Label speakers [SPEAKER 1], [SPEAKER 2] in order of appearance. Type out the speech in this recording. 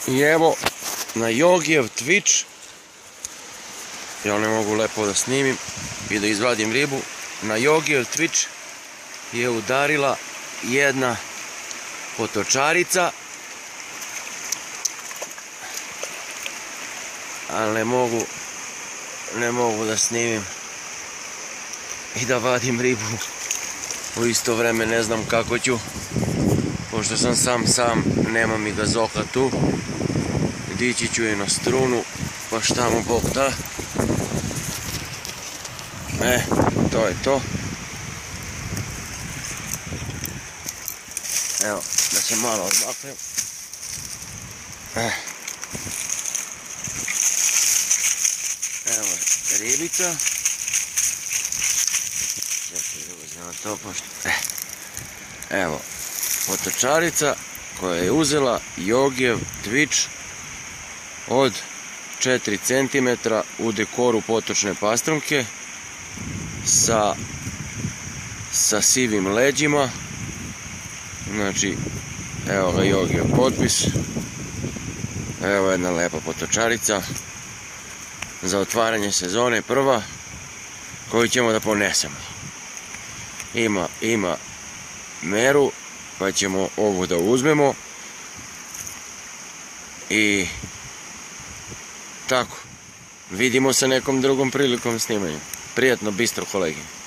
[SPEAKER 1] I evo, na Jogijev Twitch, ja ne mogu lepo da snimim i da izvadim ribu, na Jogijev Twitch je udarila jedna potočarica, ali ne mogu da snimim i da vadim ribu u isto vreme, ne znam kako ću, pošto sam sam, nema mi gazoka tu, dići ću je na strunu, pa šta mu Bog da. To je to. Evo, da se malo odmaknem. Evo je ribica. Čekaj da uzmemo to pošto... Evo, potočarica koja je uzela Jogijev Twitch od 4 cm u dekoru potočne pastrumke sa sivim leđima. Znači, evo ga Jogijev potpis. Evo jedna lepa potočarica za otvaranje sezone prva koju ćemo da ponesemo. Ima meru, pa ćemo ovu da uzmemo i tako, vidimo se nekom drugom prilikom snimanja. Prijatno, bistro, kolegi.